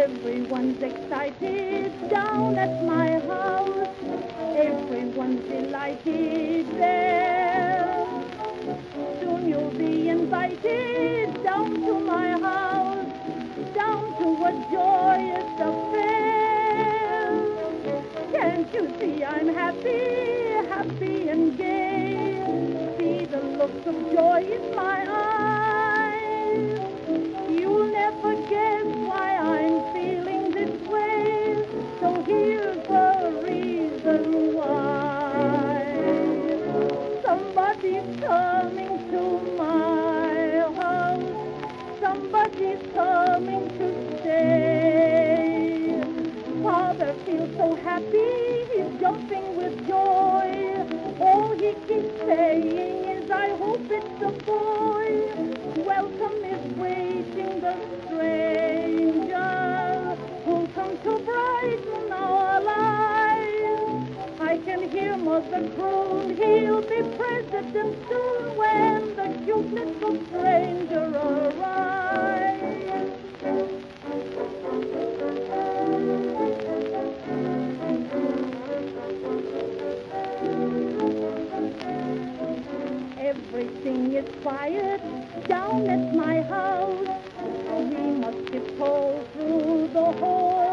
Everyone's excited down at my house. Everyone's delighted there. Soon you'll be invited down to my house, down to a joyous affair. Can't you see I'm happy, happy and gay? See the look of joy in my eyes. You'll never guess why I'm feeling this way, so here's the reason why. Somebody's coming to my house, somebody's coming to stay. Father feels so happy, he's jumping with joy. All he keeps saying is, I hope it's a boy. Welcome is waiting the stranger who'll come to brighten our lives. I can hear Mother croon, he'll be president soon when the cute little stranger arrives. Everything is quiet down at my house. We must tiptoe through the hall.